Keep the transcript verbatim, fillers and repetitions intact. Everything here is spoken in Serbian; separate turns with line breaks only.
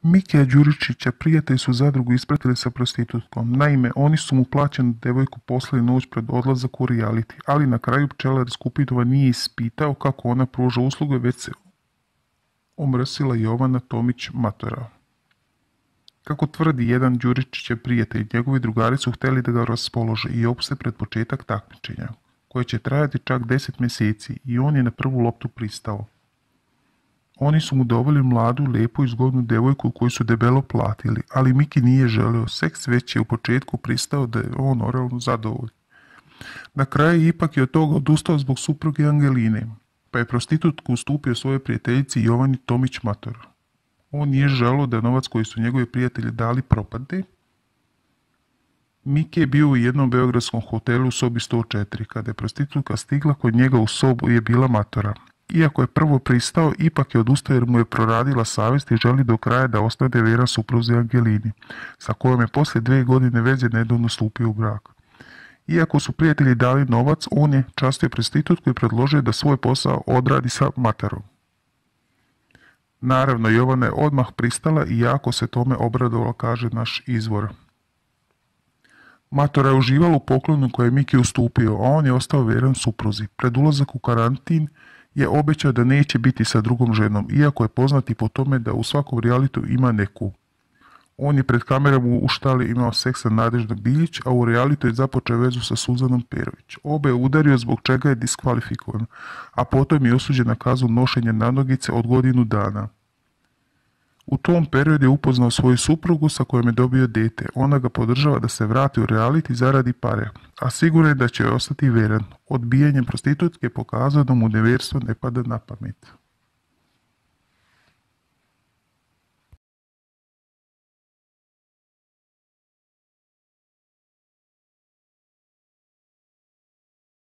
Mikija Đuričića prijatelji su zadrugu ispratili sa prostitutkom. Naime, oni su mu plaćenu devojku poslali noć pred odlazak u reality, ali na kraju pčelar iz Kupinova nije ispitao kako ona pruža usluge, već se omrsila Jovana Tomić Matora. Kako tvrdi jedan Đuričićev prijatelj, njegovi drugari su htjeli da ga raspolože i opuste pred početak takmičenja, koje će trajati čak deset mjeseci, i on je na prvu loptu pristao. Oni su mu doveli mladu, lijepu i zgodnu devojku koju su debelo platili, ali Miki nije želio seks, već je u početku pristao da je on oralno zadovoljan. Na kraju ipak je od toga odustao zbog supruge Angeline, pa je prostitutku ustupio svojoj prijateljici Jovani Tomić Mator. On nije želio da novac koji su njegovi prijatelji dali propade. Miki je bio u jednom beogradskom hotelu u sobi sto četiri. Kada je prostitutka stigla kod njega u sobu je bila Matora. Iako je prvo pristao, ipak je odustao jer mu je proradila savjest i želi do kraja da ostane vjeran supruzi Angelini, sa kojom je poslije dvije godine veze nedavno stupio u brak. Iako su prijatelji dali novac, on je častio prostitutku i predložio da svoj posao odradi sa Matorom. Naravno, Jovana je odmah pristala i jako se tome obradovala, kaže naš izvor. Matora je uživala u poklonu koje je Miki ustupio, a on je ostao vjeran supruzi. Pred ulazak u karantin je obećao da neće biti sa drugom ženom, iako je poznat i po tome da u svakom realitu ima neku. On je pred kamerom u štali imao seks sa Nadeždom Biljić, a u realitu je započeo vezu sa Suzanom Perović. Obe je udario, zbog čega je diskvalifikovan, a potom je osuđen na kaznu nošenja nanogice od godinu dana. U tom periodu je upoznao svoju suprugu sa kojom je dobio dete. Ona ga podržava da se vrati u reality zaradi pare, a sigurno je da će ostati vjeran. Odbijanjem prostitutke je pokazao da mu nevjerstvo ne pada na pamet.